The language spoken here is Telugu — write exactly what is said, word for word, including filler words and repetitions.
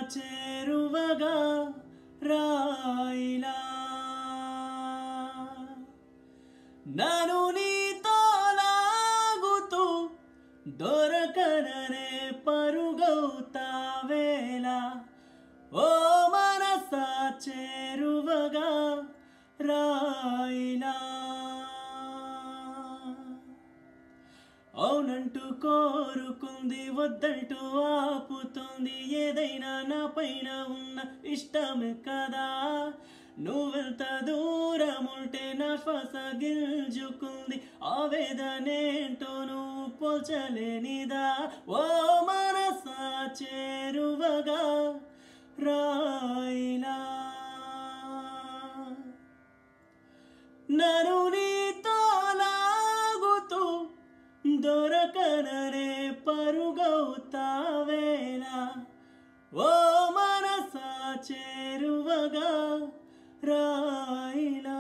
చేరువగా రాయిలా నన్ను నీతో లాగుతూ దొరకననే పరుగవుతావేలా ఓ మనసా చేరువగా రాయిలా అవునంటూ కోరుకుంది వద్దంటూ ఆపుతుంది ఏదైనా నా పైన ఉన్న ఇష్టమే కదా నువ్వెంత దూరం ఉంటే నా శ్వాస గిల్చుకుంది ఆవేదనేంటో నువ్వు పోల్చలేనిదా ఓ మనసా చేరువగా రాయిలా నన్ను నీతో లాగుతూ దొరకననే పరుగవుతావేలా ఓ మనసా చేరువగా రాయిలా